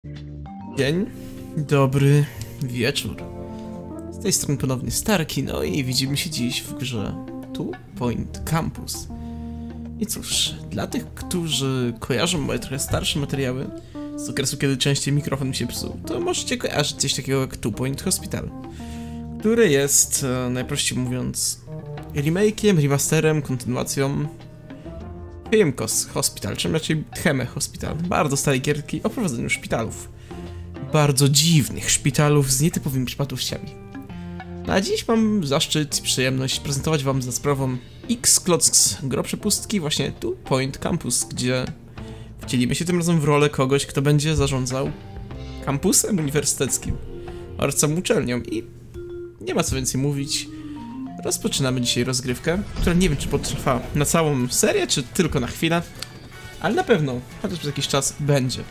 Dzień dobry wieczór. Z tej strony ponownie Starki, no i widzimy się dziś w grze Two Point Campus. I cóż, dla tych, którzy kojarzą moje trochę starsze materiały z okresu, kiedy częściej mikrofon mi się psuł, to możecie kojarzyć coś takiego jak Two Point Hospital, który jest, najprościej mówiąc, remake'iem, remasterem, kontynuacją Thyemcos Hospital, czy raczej Theme Hospital, bardzo starej gierki o prowadzeniu szpitalów. Bardzo dziwnych szpitalów z nietypowymi przypadłościami. No a dziś mam zaszczyt i przyjemność prezentować wam za sprawą X-Klocks Gro Przepustki właśnie Two Point Campus, gdzie wcielimy się tym razem w rolę kogoś, kto będzie zarządzał kampusem uniwersyteckim oraz całą uczelnią i nie ma co więcej mówić. Rozpoczynamy dzisiaj rozgrywkę, która nie wiem, czy potrwa na całą serię, czy tylko na chwilę, ale na pewno, chociaż przez jakiś czas, będzie.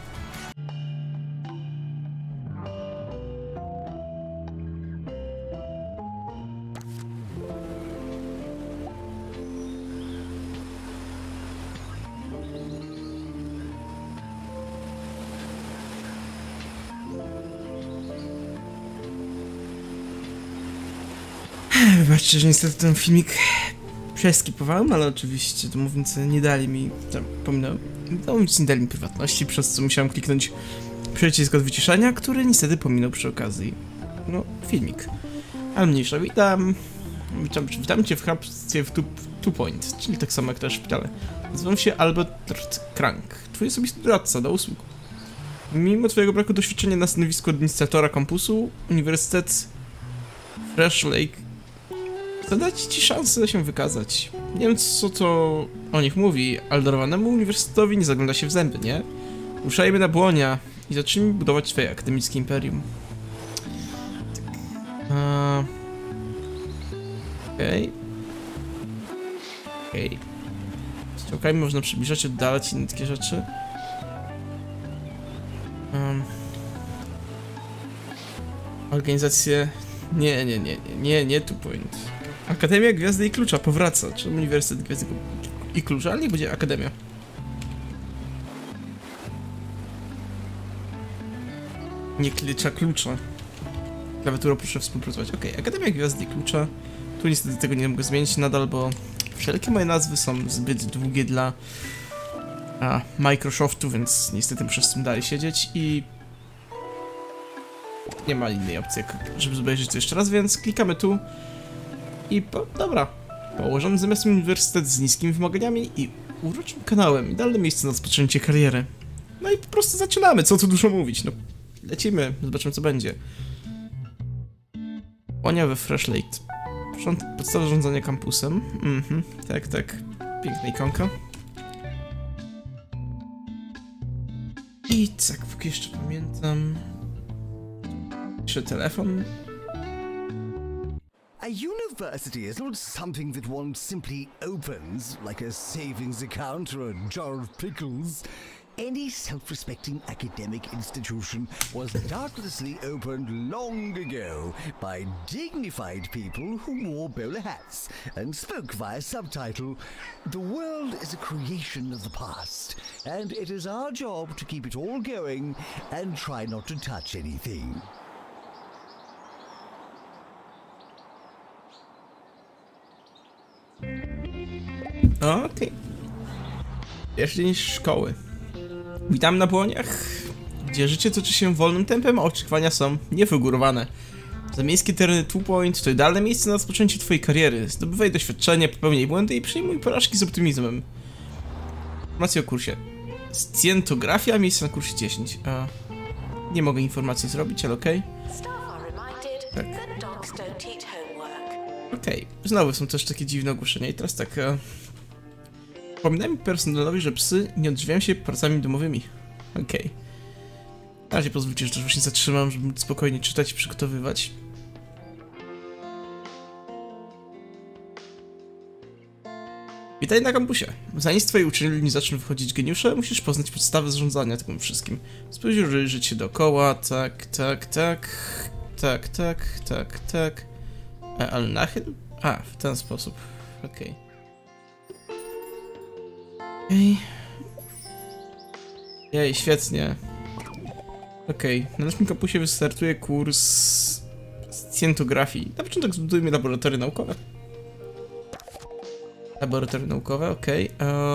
Wybaczcie, że niestety ten filmik przeskipowałem, ale oczywiście domownicy nie dali mi, domownicy nie dali mi prywatności, przez co musiałem kliknąć przycisk od wyciszenia, który niestety pominął przy okazji, filmik. Ale mniejsza, witam cię w hrabstwie w Two Point, czyli tak samo jak te szpitale. Nazywam się Albert Krank, twój osobisty doradca do usług. Mimo twojego braku doświadczenia na stanowisku administratora kampusu, Uniwersytet Fresh Lake dać ci szansę się wykazać. Nie wiem, co to o nich mówi, ale darowanemu uniwersytetowi nie zagląda się w zęby, nie? Ruszajmy na błonia i zacznijmy budować swoje akademickie imperium. Tak. Okej. Strzałkami można przybliżać, oddalać inne takie rzeczy. Organizacje... Nie, Two Point. Akademia Gwiazdy i Klucza powraca, czy Uniwersytet Gwiazdy i Klucza, ale nie będzie Akademia. Nie Klucza. Klawiaturą proszę współpracować. Okej, Akademia Gwiazdy i Klucza. Tu niestety tego nie mogę zmienić nadal, bo wszelkie moje nazwy są zbyt długie dla Microsoftu, więc niestety muszę z tym dalej siedzieć i nie ma innej opcji, żeby zobaczyć to jeszcze raz, więc klikamy tu i dobra, położony zamiast uniwersytet z niskimi wymaganiami i uroczym kanałem, idealne miejsce na rozpoczęcie kariery. No i po prostu zaczynamy, co tu dużo mówić, lecimy, zobaczymy co będzie. Łonia we Fresh Lake. Podstawa zarządzania kampusem, tak, piękna ikonka. I tak, póki jeszcze pamiętam... telefon. A university is not something that one simply opens, like a savings account or a jar of pickles. Any self-respecting academic institution was doubtlessly opened long ago by dignified people who wore bowler hats and spoke via subtitle. The world is a creation of the past, and it is our job to keep it all going and try not to touch anything. Okej. Pierwszy dzień szkoły. Witam na błoniach, gdzie życie toczy się wolnym tempem, a oczekiwania są niewygórowane. Zamiejskie tereny Two Point to idealne miejsce na rozpoczęcie twojej kariery. Zdobywaj doświadczenie, popełniaj błędy i przyjmuj porażki z optymizmem. Informacje o kursie. Scjentografia, miejsce na kursie 10. Nie mogę informacji zrobić, ale okej. Tak. Okej, znowu są też takie dziwne ogłoszenia i teraz tak... Przypominajmy personelowi, że psy nie odżywiają się pracami domowymi. Okej. Na razie pozwólcie, że też właśnie zatrzymam, żeby móc spokojnie czytać i przygotowywać. Witaj na kampusie. Zanim z twojej uczelni zaczną wychodzić geniusze, musisz poznać podstawy zarządzania tym wszystkim. Spróbuj rozejrzeć się dookoła, tak. Ale nachyl? W ten sposób. Okej. Jej, świetnie. Okej, na naszym kampusie wystartuje kurs scjentografii. Na początek zbudujmy laboratoria naukowe. Laboratoria naukowe, okej.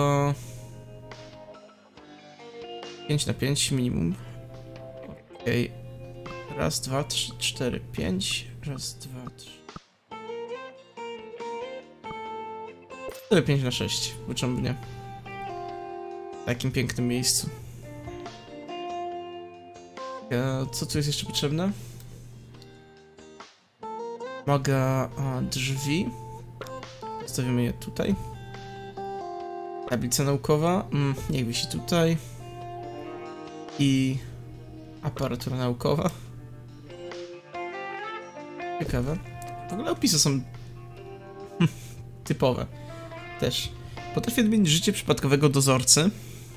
5 na 5 minimum. Okej. Raz, dwa, trzy, cztery, pięć. Raz, dwa, trzy. 4, 5 na 6. Czemu nie? W takim pięknym miejscu. Co tu jest jeszcze potrzebne? Mogę drzwi. Postawimy je tutaj. Tablica naukowa. Niech wisi tutaj. I aparatura naukowa. Ciekawe. W ogóle opisy są typowe. Też. Potrafię odmienić życie przypadkowego dozorcy.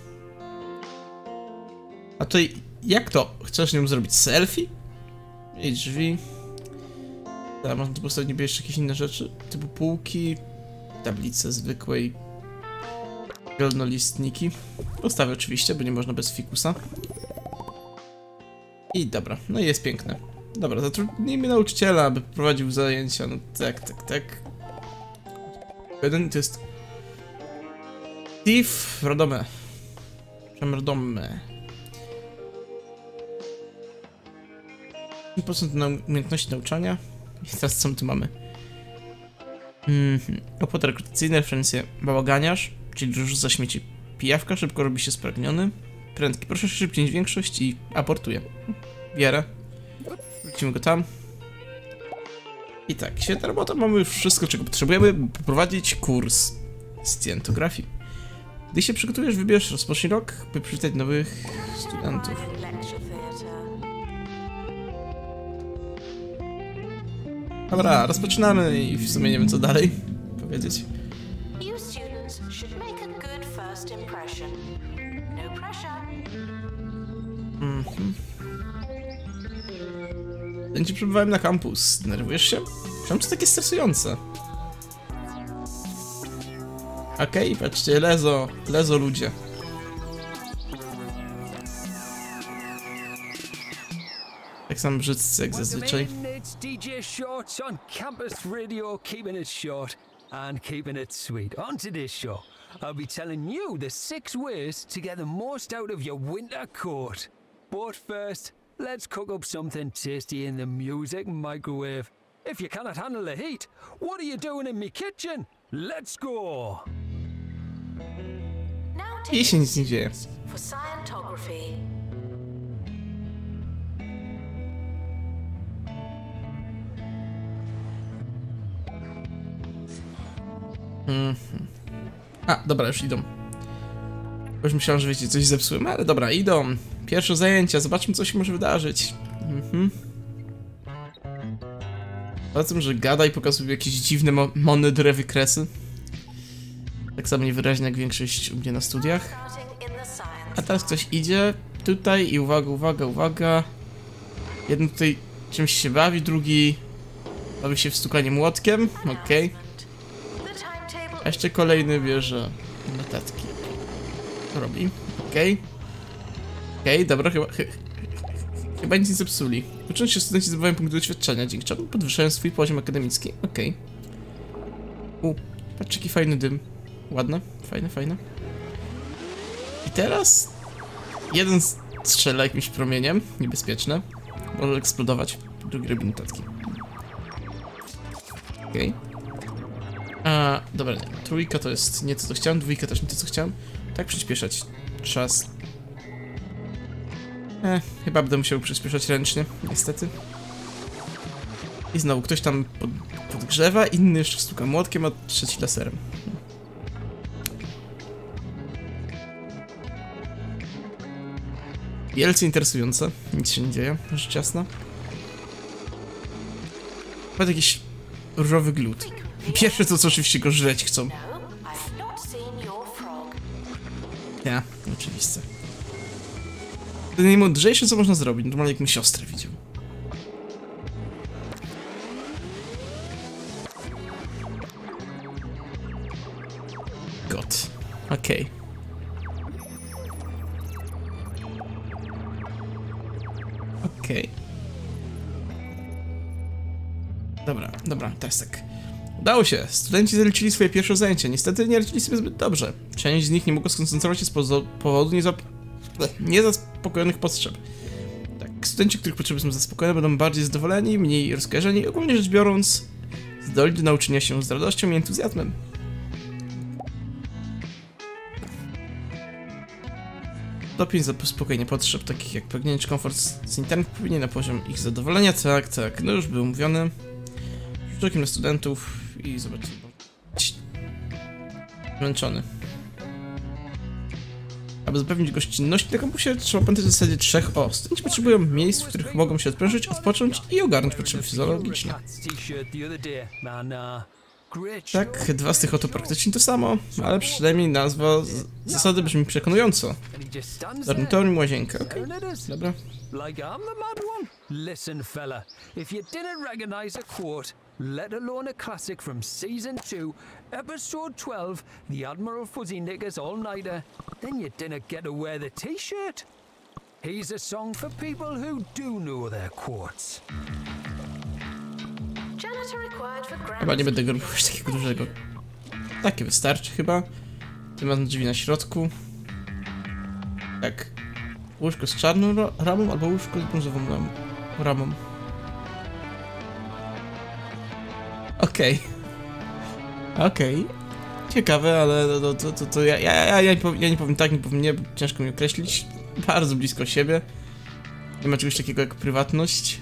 A tutaj jak to? Chcesz nią zrobić selfie? I drzwi. Teraz można tu postawić niby jeszcze jakieś inne rzeczy. Typu półki. Tablice zwykłej. Zielonolistniki. Postawię oczywiście, bo nie można bez fikusa. I dobra, no i jest piękne. Dobra, zatrudnijmy nauczyciela, aby prowadził zajęcia. No tak. Jeden to jest Steve Rodome. Rodome. 1% na umiejętności nauczania. I teraz co my tu mamy? Opłaty rekrutacyjne, referencje bałaganiarz, czyli rzuca śmieci. Pijawka, szybko robi się spragniony. Prędki, proszę szybciej niż większość i aportuje. Bierę. Wrócimy go tam. I tak, świetna robota, mamy już wszystko, czego potrzebujemy, by poprowadzić kurs scjentografii. Gdy się przygotujesz, wybierz, rozpocznij rok, by przywitać nowych studentów. Dobra, rozpoczynamy i w sumie nie wiem co dalej powiedzieć. Będzie przebywałem na kampus. Denerwujesz się? Czemu to takie stresujące? Okej, patrzcie, lezo ludzie. Tak samo brzydcy jak zazwyczaj. DJ Shorts on Campus Radio, keeping it short and keeping it sweet. On today's show, I'll be telling you the 6 ways to get the most out of your winter coat. But first, let's cook up something tasty in the music microwave. If you cannot handle the heat, what are you doing in me kitchen? Let's go! I się nic nie dzieje. A, dobra, już idą. Już myślałem, że wiecie, coś zepsułem, ale dobra, idą. Pierwsze zajęcia, zobaczmy, co się może wydarzyć. Poza tym, że gada i pokazuje jakieś dziwne, mądre wykresy. Tak samo niewyraźnie jak większość u mnie na studiach. A teraz ktoś idzie tutaj i uwaga. Jeden tutaj czymś się bawi, drugi bawi się w stukanie młotkiem, okej. A jeszcze kolejny bierze notatki. Robi, okej, dobra, chyba nic nie zepsuli. Ucząc się, studenci zdobywają punkty doświadczenia, dzięki czemu podwyższają swój poziom akademicki, okej. Patrz jaki fajny dym. Ładne, fajne. I teraz jeden strzela jakimś promieniem, niebezpieczne. Może eksplodować, drugi robi notatki. Okej. Dobra, nie. Trójka to jest nie to, co chciałem, dwójka też nie to, co chciałem. Tak przyspieszać. Czas. Chyba będę musiał przyspieszać ręcznie, niestety. I znowu ktoś tam podgrzewa, inny jeszcze stuka młotkiem, a trzeci laserem. Wielce interesujące. Nic się nie dzieje, rzecz jasna. Chyba jakiś różowy glut. Pierwsze to, co oczywiście go żreć chcą. Ja, oczywiście. To najmądrzejsze, co można zrobić. Normalnie jakbym siostrę widział. God. Okej. Okej. Dobra, testek. Udało się. Studenci zaliczyli swoje pierwsze zajęcia. Niestety nie radzili sobie zbyt dobrze. Część z nich nie mogła skoncentrować się z powodu niezaspokojonych potrzeb. Tak, studenci, których potrzeby są zaspokojone, będą bardziej zadowoleni, mniej rozkojarzeni i ogólnie rzecz biorąc zdolni do nauczenia się z radością i entuzjazmem. Stopień zaspokojenia potrzeb, takich jak pragnienie czy komfort z internetu, wpłynie na poziom ich zadowolenia. Tak, no już był mówiony. Rzuć okiem na studentów i zobaczcie. Zmęczony. Aby zapewnić gościnność na kampusie, trzeba pamiętać w zasadzie 3 O. Studenci potrzebują miejsc, w których mogą się odprężyć, odpocząć i ogarnąć potrzeby fizjologiczne. Tak, 2 z tych oto praktycznie to samo, ale przynajmniej nazwa zasady brzmi przekonująco. Dormitorium, łazienka, okej. Dobra. Like I'm the mad one? Listen, fella, if you didn't recognize a quote, let alone a classic from season 2, episode 12, the Admiral Fuzzy Knickers All-Nighter, then you didn't get to wear the t-shirt. Here's a song for people who do know their quotes. Chyba nie będę go robił takiego dużego. Takie wystarczy chyba. Tym razem drzwi na środku. Tak. Łóżko z czarną ramą albo łóżko z brązową ramą. Okej. Ciekawe, ale to ja nie powiem tak, nie powiem nie, ciężko mi określić. Bardzo blisko siebie. Nie ma czegoś takiego jak prywatność.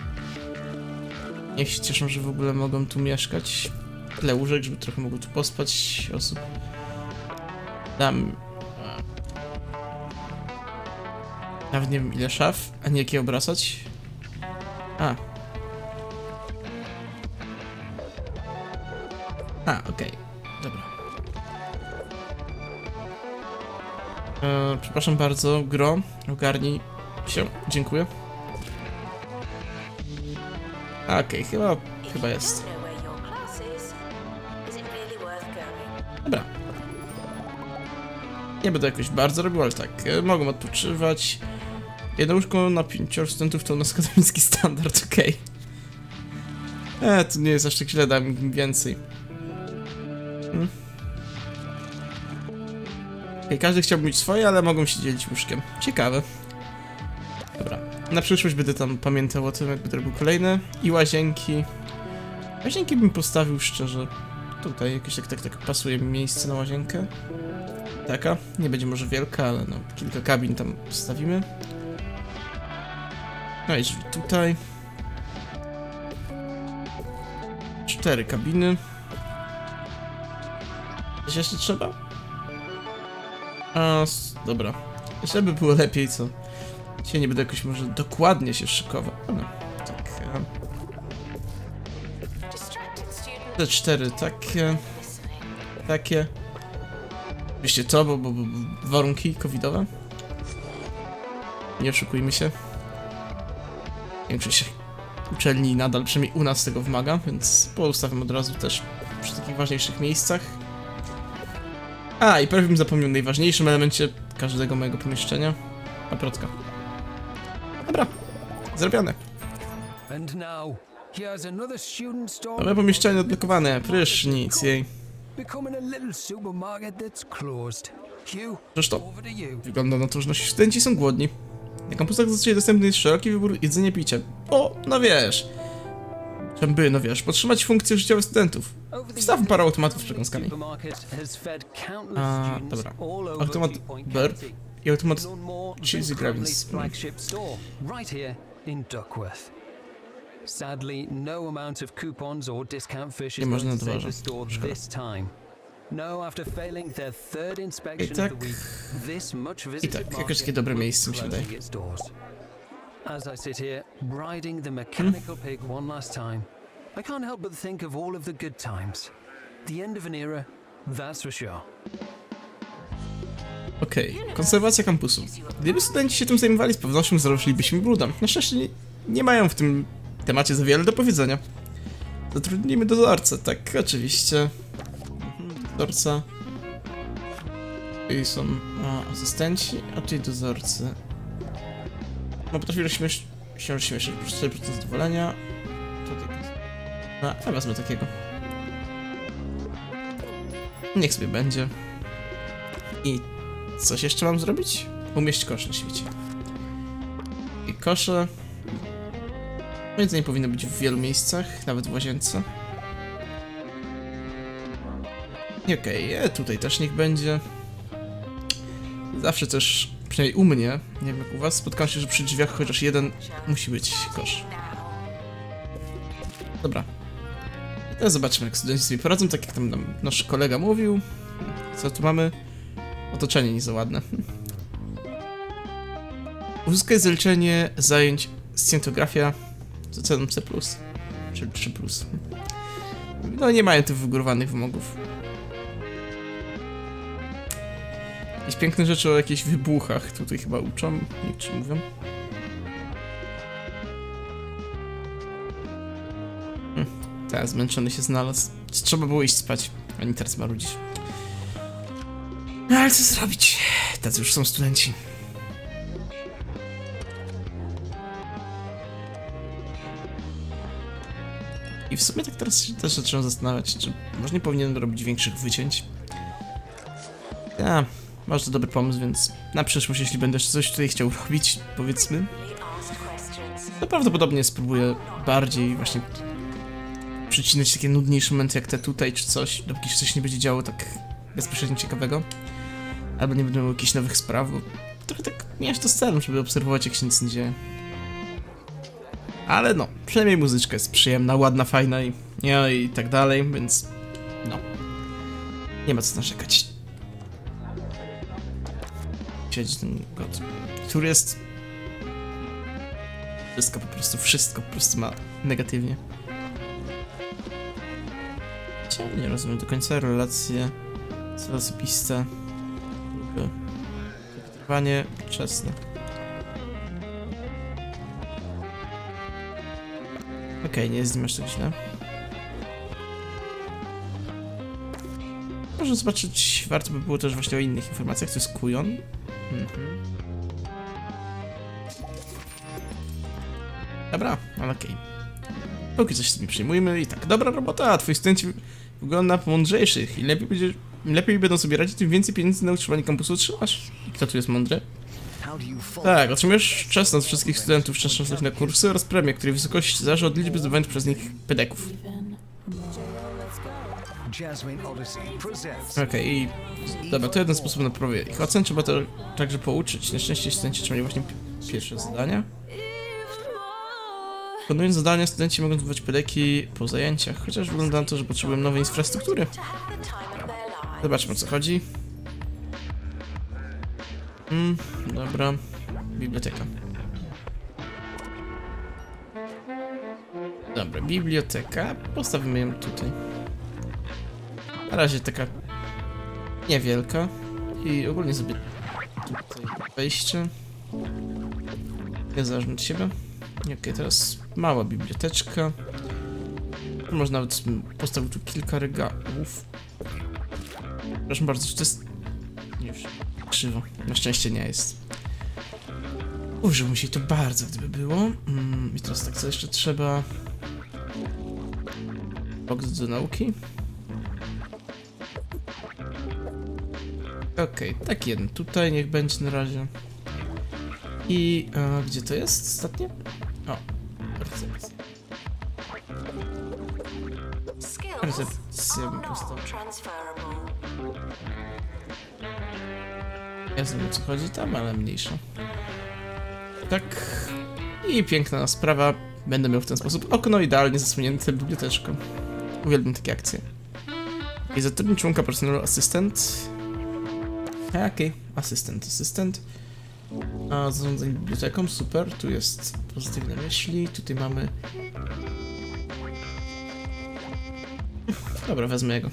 Niech się cieszą, że w ogóle mogą tu mieszkać. Tyle łóżek, żeby trochę mogło tu pospać osób. Dam... Nawet nie wiem ile szaf, ani jakie obracać. Okej. Dobra. Przepraszam bardzo, gro. Ogarnij się. Dziękuję. Okej, chyba jest. Dobra. Nie będę jakoś bardzo robił, ale tak, mogą odpoczywać. Jedno łóżko na 5 studentów to u nas akademicki standard, okej. To nie jest aż tak źle, dam im więcej. Każdy chciałby mieć swoje, ale mogą się dzielić łóżkiem. Ciekawe. Dobra. Na przyszłość będę tam pamiętał o tym, jak będę robił kolejne. I łazienki. Łazienki bym postawił szczerze. Tutaj jakieś tak pasuje mi miejsce na łazienkę. Taka. Nie będzie może wielka, ale no kilka kabin tam postawimy. No i drzwi tutaj. 4 kabiny. Coś jeszcze trzeba? Dobra. Jeszcze by było lepiej, co? Dzisiaj nie będę jakoś może dokładnie się szykował. No, tak. Te 4 takie. Wiecie to, bo warunki covidowe. Nie oszukujmy się. Większość uczelni nadal, przynajmniej u nas, tego wymaga, więc poustawiam od razu też przy takich ważniejszych miejscach. I prawie bym zapomniał o najważniejszym elemencie każdego mojego pomieszczenia. Paprotka. Dobra, zrobione. Nowe pomieszczenie odblokowane, prysznic, jej. Zresztą, wygląda na to, że nasi studenci są głodni. Na kampusach zazwyczaj dostępny jest szeroki wybór jedzenia i picia. No wiesz. Podtrzymać funkcje życiowe studentów. Wstawmy parę automatów z przekąskami. Dobra. Automat burp i automat cheesy gravins. Nie można dworza. I tak, jakoś takie dobre miejsce mi się wydaje. As I sit here, riding the mechanical pig one last time, I can't help but think of all of the good times. The end of an era, that's for sure. Okej, konserwacja kampusu. Gdyby studenci się tym zajmowali, z pewnością zaroślibyśmy brudem. Na szczęście nie mają w tym temacie za wiele do powiedzenia. Zatrudnimy dozorcę, tak, oczywiście. Dozorca. I są asystenci, a tutaj dozorcy. No potrafi wciąż śmieszne, 4% zadowolenia. Tutaj. No, a wezmę takiego. Niech sobie będzie. I coś jeszcze mam zrobić? Umieść kosz na świecie. I kosze... Jedzenie powinno być w wielu miejscach, nawet w łazience. I okej, tutaj też niech będzie. Zawsze też, przynajmniej u mnie, nie wiem jak u was, spotkałem się, że przy drzwiach chociaż jeden musi być kosz. Dobra. I teraz zobaczmy, jak studenci sobie poradzą, tak jak tam nasz kolega mówił. Co tu mamy? Otoczenie nie za ładne. Uzyskaj zaliczenie zajęć scjentografia z oceną C+, czyli 3+. No nie mają tych wygórowanych wymogów. Jakieś piękne rzeczy o jakichś wybuchach tutaj chyba uczą, nie czy mówią. Teraz zmęczony się znalazł. Trzeba było iść spać, a nie teraz marudzisz. No ale co zrobić? Tacy już są studenci. I w sumie tak teraz się też zacząłem zastanawiać, czy może nie powinienem robić większych wycięć. Może to dobry pomysł, więc na przyszłość, jeśli będę jeszcze coś tutaj chciał robić, powiedzmy, to prawdopodobnie spróbuję bardziej właśnie przycinać takie nudniejsze momenty jak te tutaj, czy coś, dopóki się coś nie będzie działo tak bezpośrednio ciekawego. Albo nie będę miał jakichś nowych spraw, bo trochę tak miałeś to z celem, żeby obserwować, jak się nic nie dzieje. Ale no, przynajmniej muzyczka jest przyjemna, ładna, fajna i tak dalej, więc no, nie ma co narzekać. Siedzi ten god, który jest... Wszystko po prostu ma negatywnie. Nie rozumiem do końca, relacje, cele osobiste, trwanie wczesne. Okej, nie jest z nim aż tak źle. Może zobaczyć, warto by było też właśnie o innych informacjach, to jest kujon. Dobra, ale okej. Póki coś sobie przyjmujmy i tak, dobra robota, twoi studenci wygląda na mądrzejszych i lepiej będą sobie radzić, tym więcej pieniędzy na utrzymanie kampusu otrzymasz. I kto tu jest mądry? Tak, otrzymujesz czas od wszystkich studentów szczęśliwych na kursy oraz premię, której wysokość zależy od liczby zdobywanych przez nich pedeków. Okej, i dobra, to jeden sposób na poprawienie ich ocen, trzeba to także pouczyć. Na szczęście studenci otrzymali właśnie pierwsze zadania. Wykonując zadania, studenci mogą zdobywać pedeki po zajęciach, chociaż wygląda na to, że potrzebują nowej infrastruktury. Zobaczmy, o co chodzi. Dobra. Biblioteka. Dobra, biblioteka. Postawimy ją tutaj. Na razie taka niewielka. I ogólnie sobie tutaj wejście. Niezależnie od siebie. Okej, teraz mała biblioteczka. Można nawet postawić tu kilka regałów. Proszę bardzo, czy to jest... Już krzywo. Na szczęście nie jest. Użyłbym się to bardzo, gdyby było. I teraz tak, co jeszcze trzeba? Box do nauki. Okej, tak jeden tutaj niech będzie na razie. I gdzie to jest ostatnie? O, recepcja. Recepcja bym postawił. Ja wiem, o co chodzi tam, ale mniejsza. Tak. I piękna sprawa. Będę miał w ten sposób okno idealnie zasłonięte biblioteczką. Uwielbiam takie akcje. I zatrudnić członka personelu asystent. Okej, asystent. A zarządzanie biblioteką, super. Tu jest pozytywne myśli. Tutaj mamy... Dobra, wezmę jego.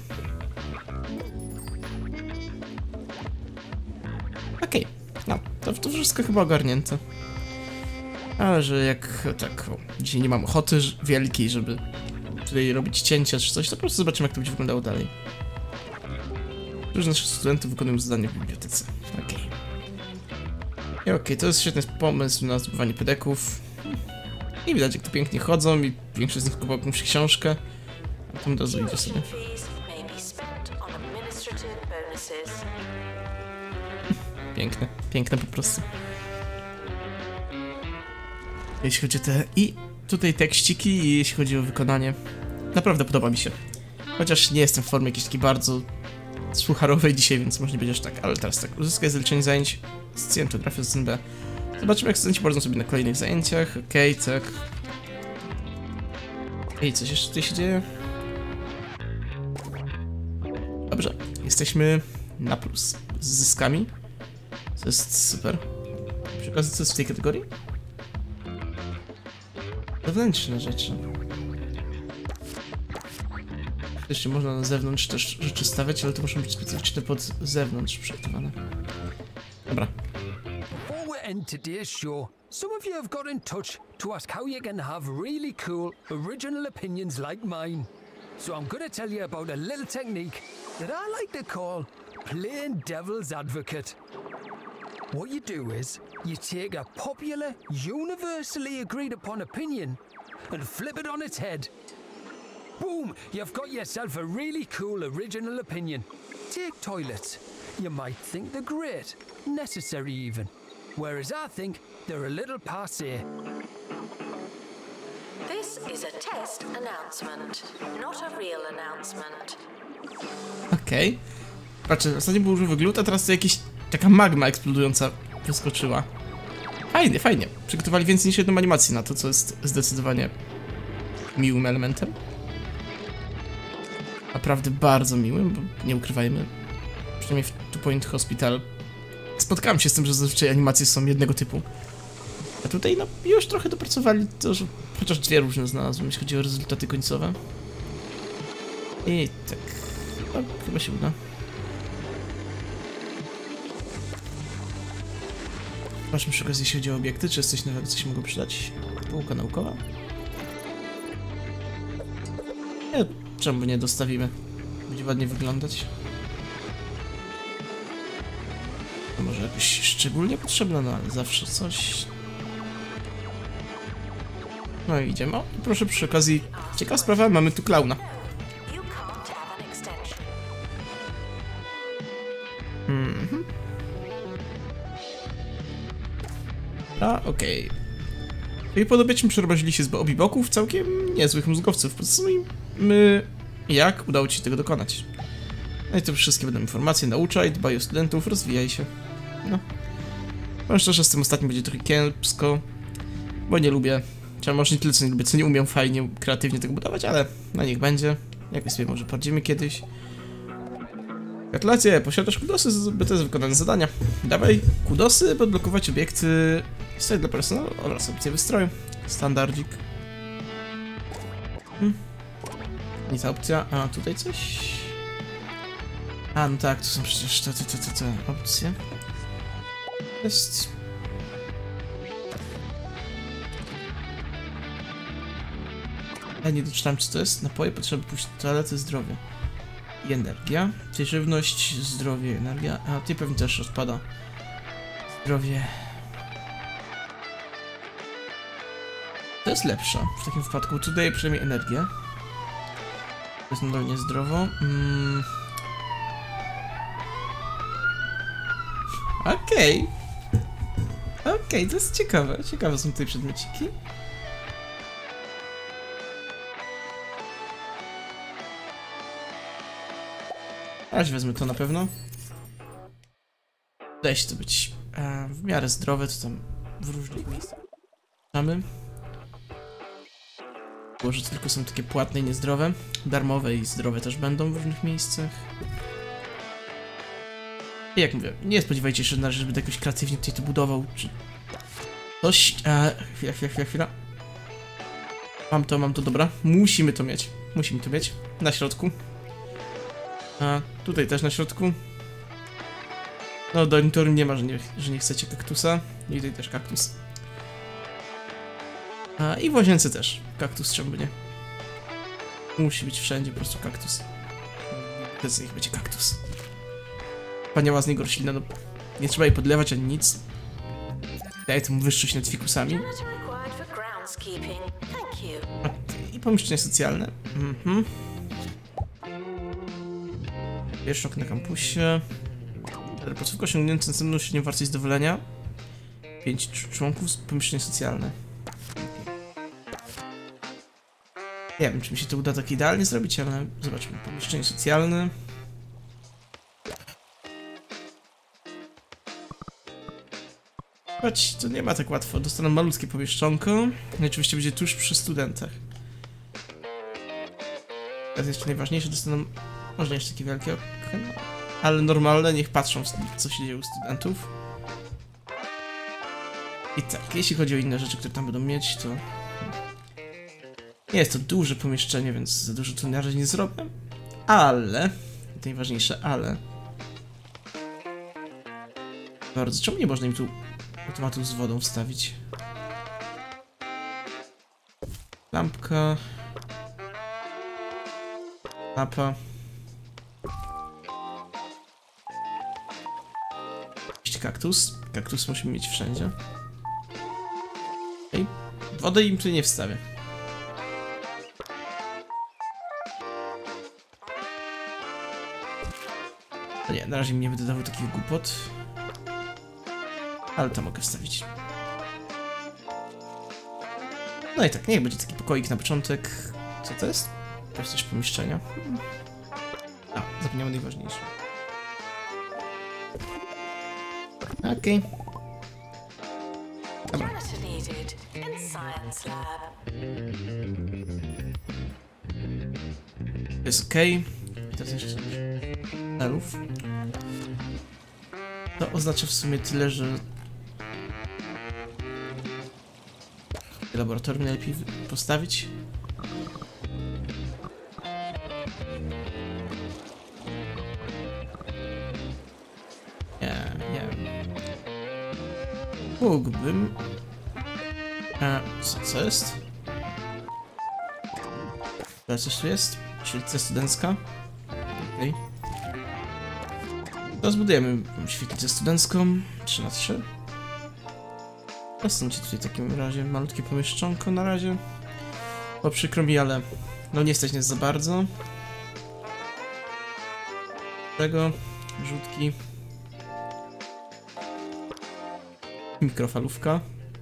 Okej, no, to wszystko chyba ogarnięte. Ale że jak tak, dzisiaj nie mam ochoty wielkiej, żeby tutaj robić cięcia czy coś, to po prostu zobaczymy, jak to będzie wyglądało dalej. Którzy naszych studentów wykonują zadania w bibliotece. Okej, to jest świetny pomysł na zdobywanie pedeków. I widać, jak to pięknie chodzą i większość z nich kupiła jakąś książkę. A tam od razu idzie sobie. Piękne, piękne po prostu. Jeśli chodzi o te... I tutaj tekściki, i jeśli chodzi o wykonanie. Naprawdę podoba mi się. Chociaż nie jestem w formie jakiejś takiej bardzo sucharowej dzisiaj, więc może nie będzie aż tak. Ale teraz tak, uzyskaj zaliczenie zajęć z scientografii z NB. Zobaczymy, jak studenci poradzą sobie na kolejnych zajęciach. Okej, tak. Ej, coś jeszcze tutaj się dzieje? Dobrze, jesteśmy na plus z zyskami. To jest super. Przy okazji, co jest w tej kategorii? Wewnętrzne rzeczy. Jeszcze można na zewnątrz też rzeczy stawiać, ale to muszą być specyficzne pod zewnątrz przygotowane. Dobra. Before we end today's show, some of you have got in touch to ask how you can have really cool, original opinions like mine. So I'm gonna tell you about a little technique that I like to call playing devil's advocate. What you do is, you take a popular, universally agreed upon opinion and flip it on its head. Boom! You've got yourself a really cool original opinion. Take toilets. You might think they're great, necessary even. Whereas I think they're a little passé. This is a test announcement, not a real announcement. Okej. Patrzę, ostatnio był używy glut, a teraz to jakaś taka magma eksplodująca wyskoczyła. Fajnie, fajnie. Przygotowali więcej niż jedną animację na to, co jest zdecydowanie miłym elementem. Naprawdę bardzo miłym, bo nie ukrywajmy. Przynajmniej w Two Point Hospital spotkałem się z tym, że zazwyczaj animacje są jednego typu. A tutaj no już trochę dopracowali to, że chociaż dwie różne znalazłem, jeśli chodzi o rezultaty końcowe. I tak, no, chyba się uda. Zobaczmy przy okazji, jeśli chodzi o obiekty, czy jest coś nowego, co się mogło przydać. Półka naukowa. Nie, czemu nie dostawimy? Będzie ładnie wyglądać. To może jakoś szczególnie potrzebne, no ale zawsze coś. No i idziemy. O, i proszę przy okazji, ciekawa sprawa, mamy tu klauna. A, okej. I podobiećmy przerobili się z obiboków całkiem niezłych mózgowców. My... Jak udało ci się tego dokonać? No i to wszystkie będą informacje, nauczaj, dbaj o studentów, rozwijaj się. No. Powiem szczerze, z tym ostatnim będzie trochę kiepsko, bo nie lubię, czy może nie tyle co nie lubię, co nie umiem fajnie, kreatywnie tego budować, ale na niech będzie. Jakoś sobie może poradzimy kiedyś. Gratulacje, posiadasz kudosy zbyte z wykonane zadania. Dawaj kudosy, by odblokować obiekty, site dla personelu oraz opcje wystroju. Standardzik. Nie ta opcja, a tutaj coś. A, no tak, to są przecież te opcje. Jest. Ja nie doczytałem, co to jest. Napoje, potrzeby pójść do toalety, zdrowie. I energia. Czyli żywność, zdrowie, energia. A ty pewnie też odpada. Zdrowie. To jest lepsze w takim wypadku. Tu daje przynajmniej energię. To jest nadal niezdrowo. Okej. Okej, to jest ciekawe. Ciekawe są tutaj przedmiociki. Aż wezmę to na pewno. Wydaje się to być w miarę zdrowe, to tam w różnych miejscach mamy. Było, że tylko są takie płatne i niezdrowe. Darmowe i zdrowe też będą w różnych miejscach. I jak mówię, nie spodziewajcie się na razie, żeby jakoś kreatywnie tutaj to budował, czy coś. Chwila. Mam to, dobra. Musimy to mieć. Musimy to mieć. Na środku. A tutaj też na środku. No, do dormitorum nie ma, że nie chcecie kaktusa. I tutaj też kaktus. A i w łazience też. Kaktus czemu nie. Musi być wszędzie po prostu kaktus. Bez nich będzie kaktus. Wspaniała z niego roślina, no nie trzeba jej podlewać ani nic. Daje temu wyższość nad fikusami. housekeeping. Thank you. Okay. I pomieszczenie socjalne. Pierwszy rok na kampusie. Placówka osiągnięta następną średnią wartość zadowolenia. 5 członków, pomieszczenie socjalne. Nie wiem, czy mi się to uda tak idealnie zrobić, ale zobaczmy. Pomieszczenie socjalne. Choć to nie ma tak łatwo. Dostaną malutkie pomieszczonko. I oczywiście będzie tuż przy studentach. Teraz jeszcze najważniejsze, dostaną może nie jeszcze takie wielkie okno, ale normalne, niech patrzą, co się dzieje u studentów. I tak, jeśli chodzi o inne rzeczy, które tam będą mieć, to nie jest to duże pomieszczenie, więc za dużo tu na razie nie zrobię. Ale, najważniejsze, ale bardzo, czemu nie można im tu automatu z wodą wstawić? Lampka. Mapa. Kaktus. Kaktus musimy mieć wszędzie. Ej, wodę im tu nie wstawię. No nie, na razie mi nie będę dawał takich głupot. Ale to mogę wstawić. No i tak, niech będzie taki pokoik na początek. Co to jest? To jest też pomieszczenia. A, zapomniałem najważniejsze. Okej. Dobra. Janitor needed in science lab. Jest okej. Teraz jeszcze elów. To oznacza w sumie tyle, że laboratorium najlepiej postawić. Nie. Mógłbym. Co jest? To coś tu jest? Świetlica studencka. Okej. To zbudujemy świetlicę studencką. 3×3. Zostańcie tutaj w takim razie malutkie pomieszczonko na razie. Bo przykro mi, ale no nie stać nas za bardzo. Tego rzutki. Mikrofalówka.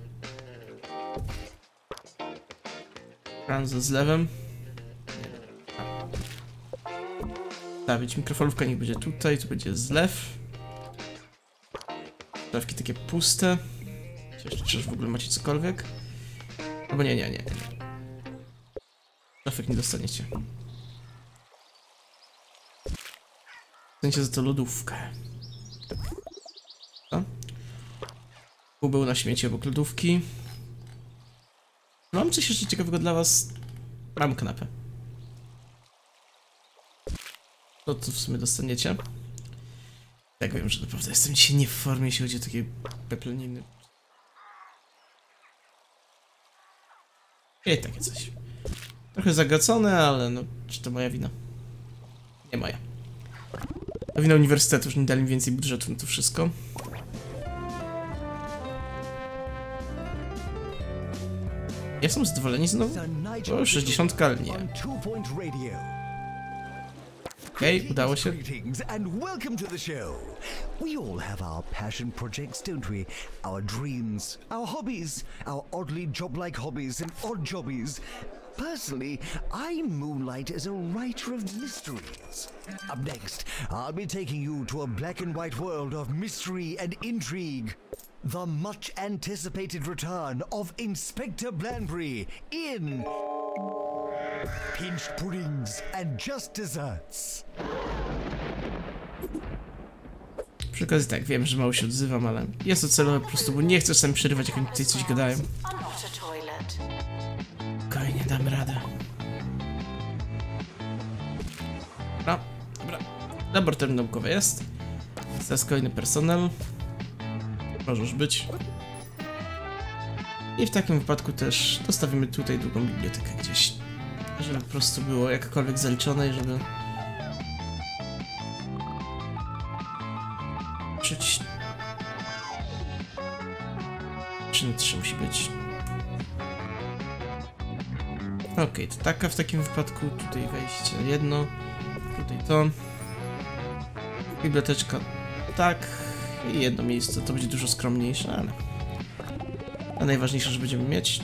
Kran ze zlewem. Stawić mikrofalówka, niech będzie tutaj, tu będzie zlew. Stawki takie puste. Czy w ogóle macie cokolwiek? Albo nie. Szafek nie dostaniecie. Dostaniecie za to lodówkę. Co? Był na śmieci obok lodówki. Mam coś jeszcze ciekawego dla was. Mam kanapę. To co w sumie dostaniecie. Tak, wiem, że naprawdę jestem dzisiaj nie w formie, jeśli chodzi o takie pepleniny. I takie coś. Trochę zagacone, ale no, czy to moja wina? Nie moja. To wina uniwersytetu, już nie dali mi więcej budżetu na to wszystko. Ja są zadowoleni znowu? O, 60, ale nie. Okej, udało się. And welcome to the show. We all have our passion projects, don't we? Our dreams, our hobbies, our oddly job-like hobbies and odd jobbies. Personally, I moonlight as a writer of mysteries. Up next, I'll be taking you to a black and white world of mystery and intrigue. The much anticipated return of Inspector Blanbury in Pinched Puddings and Just Desserts. Przy okazji tak, wiem, że mało się odzywam, ale jest to celowe po prostu, bo nie chcę sam przerywać, jak oni tutaj coś gadają. Spokojnie, damy radę. Dobra. Laboratorium naukowe jest. Teraz kolejny personel. Może już być. I w takim wypadku też dostawimy tutaj drugą bibliotekę gdzieś. Żeby po prostu było jakkolwiek zaliczone i żeby... 3×3 musi być. Okej, to taka w takim wypadku. Tutaj wejście jedno. Tutaj to. Biblioteczka tak. I jedno miejsce. To będzie dużo skromniejsze, ale... A najważniejsze, że będziemy mieć.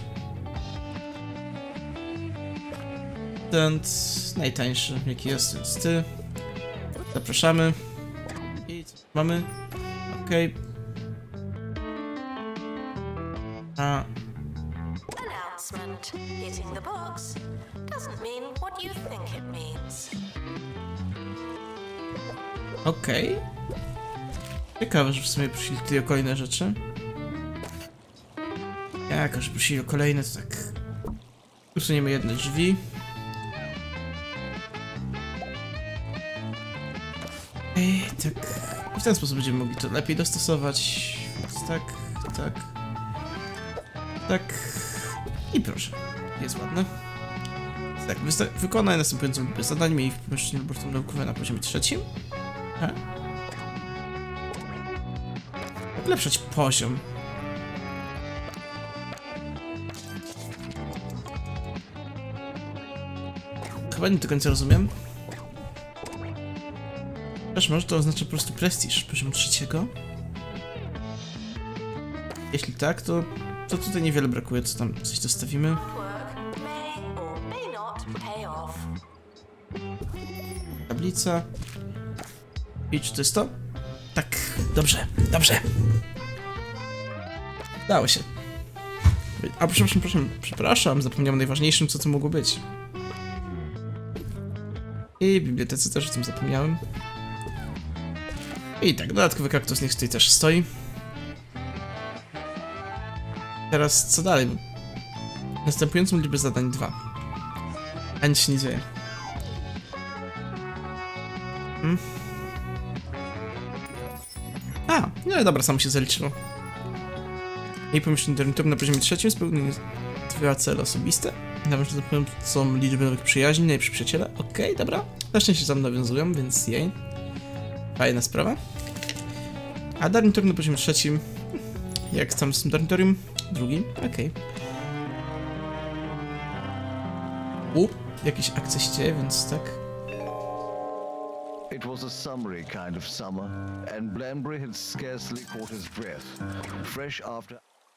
Ten najtańszy, jaki jest, więc ty. Zapraszamy. I co mamy? Okej. A... Announcement. Hitting the box doesn't mean what you think it means. Okej. Ciekawe, że w sumie prosili tutaj o kolejne rzeczy. Jako, że prosili o kolejne, to tak... Usuniemy jedne drzwi. Tak. I w ten sposób będziemy mogli to lepiej dostosować. Więc tak, tak. Tak. I proszę. Jest ładne. Tak, wykonaj następującą grupę zadań. Miej w pomieszczeniu laboratorium naukowe na poziomie 3. Ulepszać poziom. Chyba nie do końca rozumiem. Wiesz, może to oznacza po prostu prestiż poziomu 3. Jeśli tak, to tutaj niewiele brakuje, co tam coś dostawimy. Work may or may not pay off. Tablica. I czy to jest to? Tak, dobrze, dobrze. Dało się. A przepraszam, zapomniałem o najważniejszym, co to mogło być. I w bibliotece też o tym zapomniałem. I tak, dodatkowy kaktus niech tutaj też stoi. Teraz co dalej? Następującą liczbę zadań 2. A nic się nie dzieje. A, no dobra, samo się zaliczyło. I pomieszczenie dormitoru na poziomie 3 spełnienie 2 cele osobiste. Nawet są liczby nowych przyjaźni, najlepsi przyjaciele. Okej, dobra. Na szczęście tam nawiązują, więc jej. Fajna sprawa. A dormitorium na poziomie 3. Jak tam z tym dormitorium? 2. Okej. Jakieś akcje się dzieje, więc tak. It was a summery kind of summer, and Blanbury had scarcely caught his breath. Fresh after...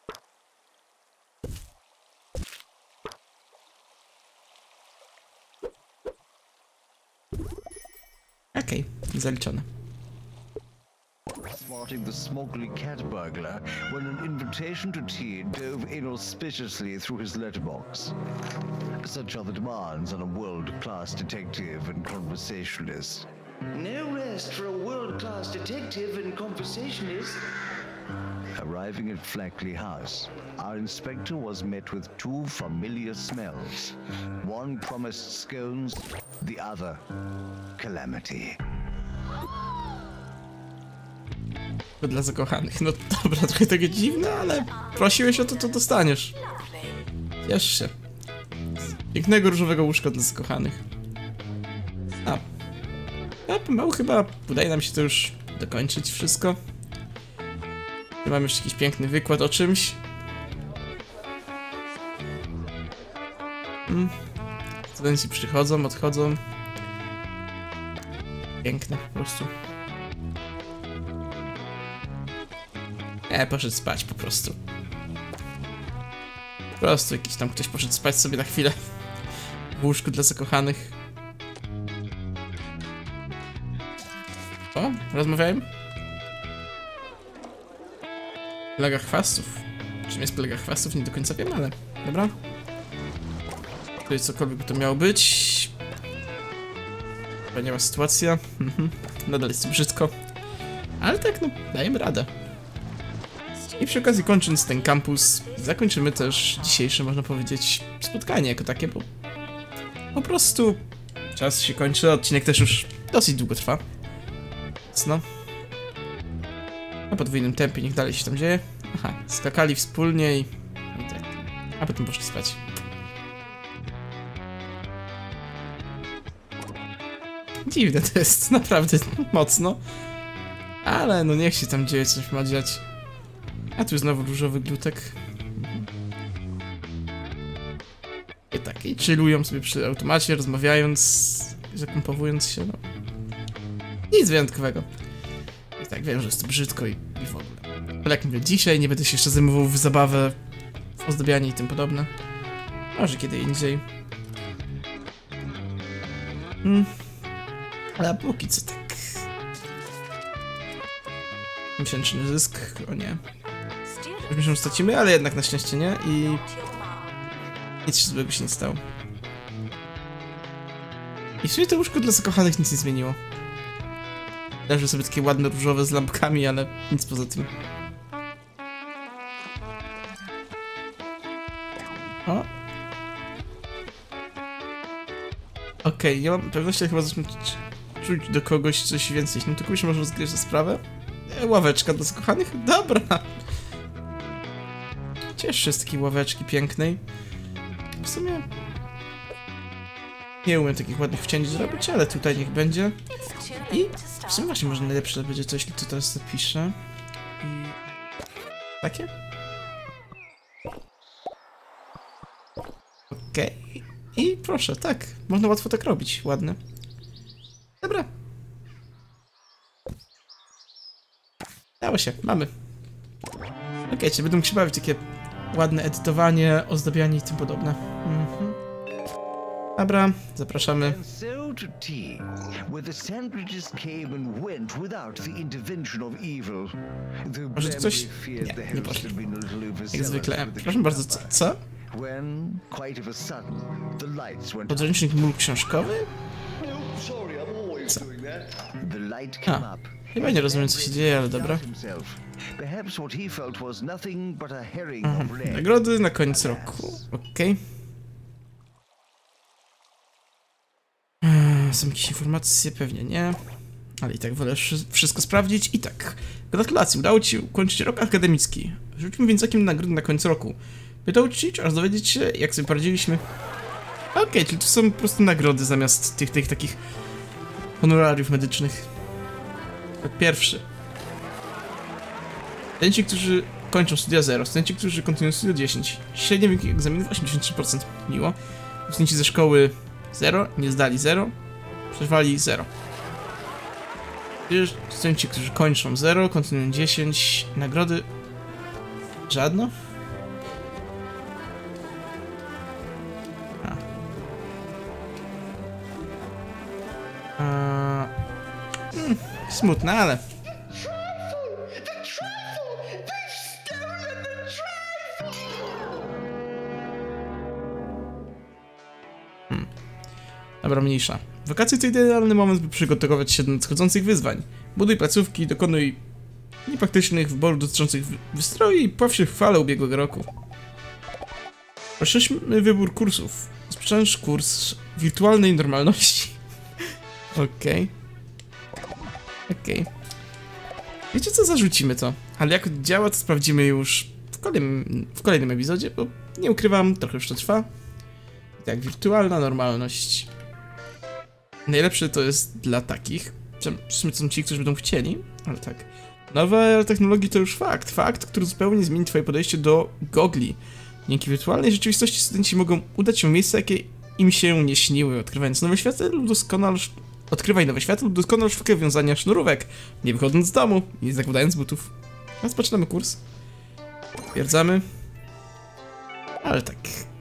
Okej, zaliczone. Spotting the smuggly cat burglar when an invitation to tea dove inauspiciously through his letterbox. Such are the demands on a world-class detective and conversationalist. No rest for a world-class detective and conversationalist. Arriving at Flackley House, our inspector was met with 2 familiar smells. One promised scones, the other calamity. Dla zakochanych. No dobra, trochę takie dziwne, ale prosiłeś o to, to dostaniesz. Ciesz się. Pięknego różowego łóżka dla zakochanych. A pomału chyba udaje nam się to już dokończyć wszystko. Mam już jakiś piękny wykład o czymś. Studenci przychodzą, odchodzą. Piękne po prostu. Poszedł spać po prostu. Po prostu jakiś tam ktoś poszedł spać sobie na chwilę. W łóżku dla zakochanych. O, rozmawiałem? Plaga chwastów. Czym jest plaga chwastów? Nie do końca wiem, ale dobra. Tutaj cokolwiek by to miało być. Wspaniała sytuacja. Nadal jest brzydko. Ale tak, no, dajemy radę. I przy okazji, kończąc ten kampus, zakończymy też dzisiejsze, można powiedzieć, spotkanie jako takie, bo po prostu czas się kończy, odcinek też już dosyć długo trwa. Więc no. Na podwójnym tempie niech dalej się tam dzieje. Aha, skakali wspólnie i tak. A potem poszli spać. Dziwne to jest, naprawdę mocno. Ale no niech się tam dzieje, coś ma dziać. A tu znowu różowy glutek. I tak. Tak, i chillują sobie przy automacie, rozmawiając, zakompowując się, no. Nic wyjątkowego. I tak wiem, że jest to brzydko i w ogóle. Ale jak mówię, dzisiaj nie będę się jeszcze zajmował w zabawę, w ozdabianie i tym podobne. Może kiedy indziej. Ale póki co tak. Miesięczny zysk, o nie. Już myślę, że stracimy, ale jednak na szczęście nie i nic się złego się nie stało. I w sumie to łóżko dla zakochanych nic nie zmieniło. Leży sobie takie ładne różowe z lampkami, ale nic poza tym. O. Okej, nie mam pewności, ale chyba zacznę czuć do kogoś coś więcej. No to kogoś może rozgryźć tę sprawę? Ławeczka dla zakochanych? Dobra. Cieszę się z takiej ławeczki pięknej. W sumie nie umiem takich ładnych wcięć zrobić, ale tutaj niech będzie. I w sumie właśnie może najlepsze będzie coś, co teraz zapiszę. I takie? Okej. I proszę, tak. Można łatwo tak robić. Ładne. Dobra. Dało się. Mamy. Okej, czyli będę mógł się bawić takie ładne edytowanie, ozdabianie i tym podobne. Dobra, zapraszamy. And so to tea, where the sandwiches came and went without the intervention of evil. Może tu coś? Nie poszli. Jak zwykle. Przepraszam bardzo, co? When, quite of a sudden, the lights went Podręcznik mól książkowy? Sorry, I'm always doing that. The light A, came up. chyba nie rozumiem, co się dzieje, ale dobra. Perhaps what he felt was nothing but a herring of lead. Nagrody na koniec roku. Okej. Są jakieś informacje? Pewnie nie. Ale i tak wolę wszystko sprawdzić. I tak. Gratulacje, udało ci ukończyć rok akademicki. Rzućmy więc okiem na nagrody na koniec roku. By to uczyć oraz dowiedzieć się, jak sobie poradziliśmy. Okej, czyli tu są po prostu nagrody zamiast tych takich honorariów medycznych. Pierwszy. Studenci, którzy kończą studia 0. Studenci, którzy kontynuują studia 10. Średni wynik egzaminów 83%. Miło. Studenci ze szkoły 0, nie zdali 0. Przerwali 0. Studenci, którzy kończą 0, kontynuują 10. Nagrody... Żadno? Smutne, ale... Dobra, mniejsza. Wakacje to idealny moment, by przygotować się do nadchodzących wyzwań. Buduj placówki, dokonuj niepraktycznych wyborów dotyczących wystroju i pław się w chwale ubiegłego roku. Rozszerzmy wybór kursów. Rozpoczynamy kurs wirtualnej normalności. Okej. Wiecie co, zarzucimy to. Ale jak działa, to sprawdzimy już w kolejnym epizodzie, bo nie ukrywam, trochę już to trwa. Tak, wirtualna normalność. Najlepsze to jest dla takich, w sumie to są ci, którzy będą chcieli, ale tak. Nowe technologie to już fakt, który zupełnie zmieni twoje podejście do gogli. Dzięki wirtualnej rzeczywistości studenci mogą udać się w miejsca, jakie im się nie śniły, odkrywając nowe światy lub odkrywaj nowe światy lub doskonale sztukę wiązania sznurówek, nie wychodząc z domu i nie zakładając butów. Rozpoczynamy kurs. Potwierdzamy. Ale tak.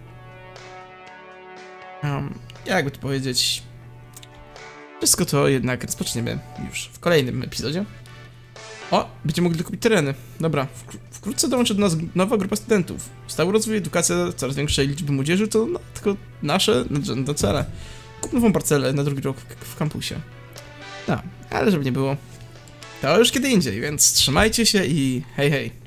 Jakby to powiedzieć... Wszystko to jednak rozpoczniemy już w kolejnym epizodzie. O! Będziemy mogli kupić tereny. Dobra, wkrótce dołączy do nas nowa grupa studentów. Stały rozwój, edukacja coraz większej liczby młodzieży to tylko nasze nadrzędne cele. Kup nową parcelę na drugi rok w kampusie. No, ale żeby nie było, to już kiedy indziej, więc trzymajcie się i hej hej.